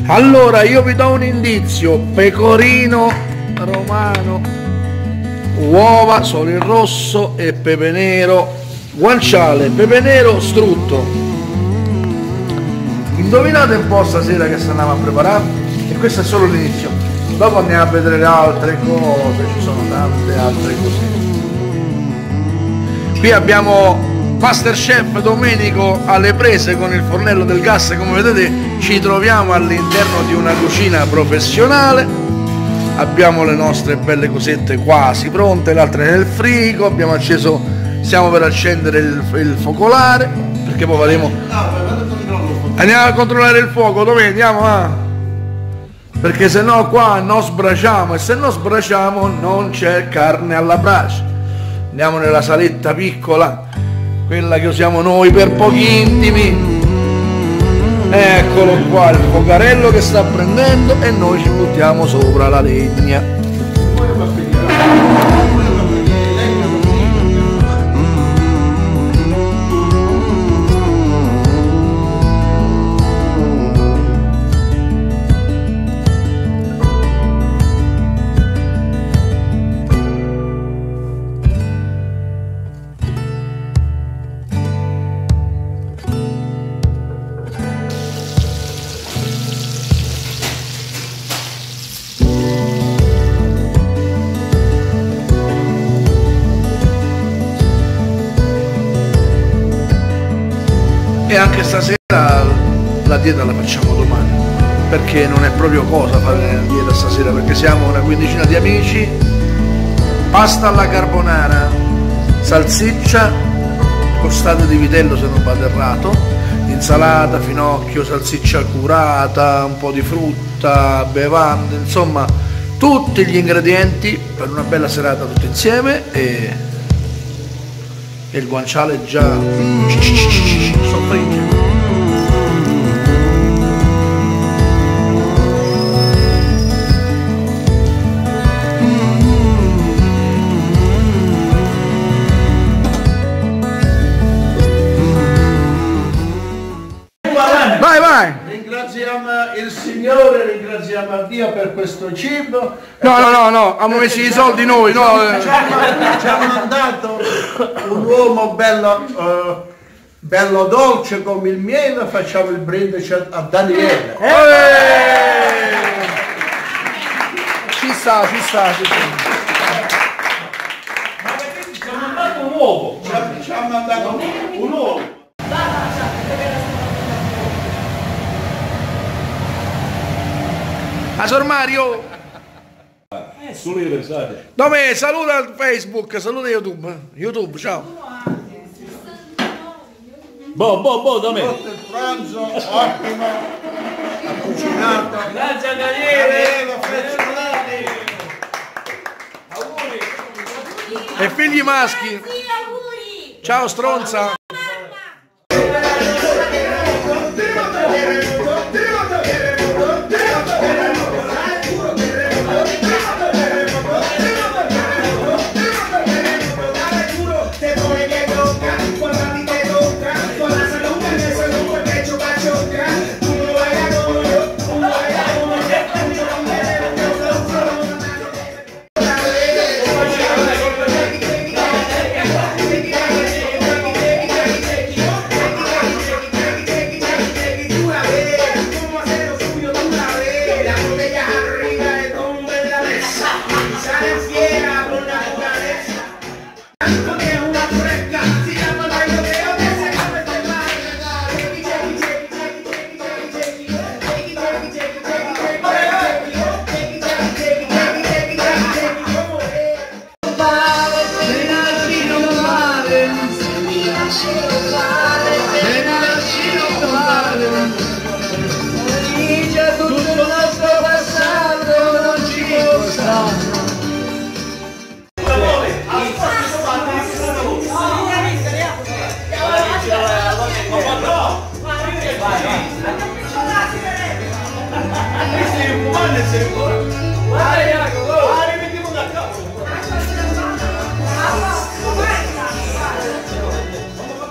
Allora io vi do un indizio: pecorino romano, uova, solo il rosso e pepe nero, guanciale, pepe nero, strutto. Indovinate un po' stasera che stanno a preparare? E questo è solo l'inizio. Dopo andiamo a vedere altre cose, ci sono tante altre cose. Qui abbiamo Masterchef Domenico alle prese con il fornello del gas. Come vedete ci troviamo all'interno di una cucina professionale. Abbiamo le nostre belle cosette quasi pronte, le altre nel frigo. Abbiamo acceso, stiamo per accendere il focolare, perché poi faremo... Andiamo a controllare il fuoco, dove andiamo? Perché se no qua non sbraciamo, e se non sbraciamo non c'è carne alla brace. Andiamo nella saletta piccola, quella che usiamo noi per pochi intimi. Eccolo qua il focarello che sta prendendo e noi ci buttiamo sopra la legna. E anche stasera la dieta la facciamo domani, perché non è proprio cosa fare la dieta stasera, perché siamo una quindicina di amici. Pasta alla carbonara, salsiccia, costate di vitello se non vado errato, insalata, finocchio, salsiccia curata, un po' di frutta, bevande, insomma tutti gli ingredienti per una bella serata tutti insieme. E il guanciale già soffrigge. Vai, vai! Ringraziamo il Signore, ringraziamo a Dio per questo cibo. No, abbiamo messo i soldi noi, no? Ci hanno mandato un uomo bello dolce come il miele, facciamo il brindisi a Daniele. Ci sta. Ma perché ci hanno mandato un uovo? Ci hanno mandato un uovo. A Sor Mario! Dove? Saluta il Facebook, saluta YouTube, ciao! Boh, da me! Tutto il pranzo, ottimo, ha cucinato. Grazie a Daniele! Auguri! E figli maschi! Ciao stronza!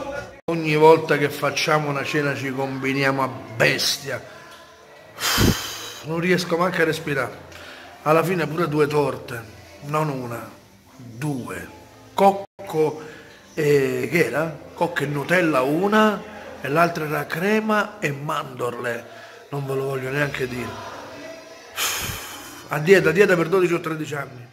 Ogni volta che facciamo una cena ci combiniamo a bestia. non riesco manco a respirare. Alla fine pure 2 torte, non una, 2. Cocco e che era? Cocco e Nutella una e l'altra era crema e mandorle. Non ve lo voglio neanche dire. A dieta per 12 o 13 anni.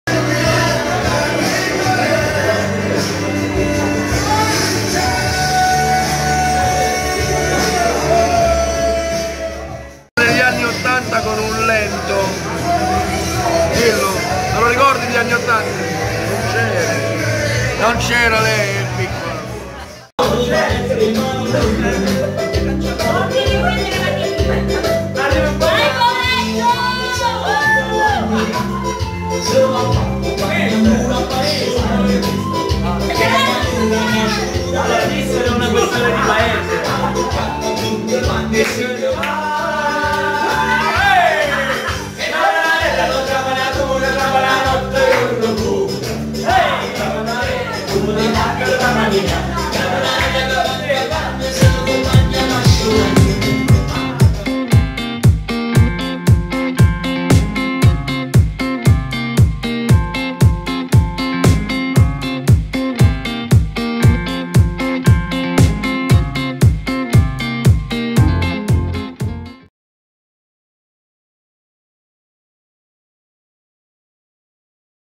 Negli anni 80 con un lento. Dillo, te lo ricordi gli anni 80? Non c'era lei, è piccola. Allora, visto è una questione di paese. Hey!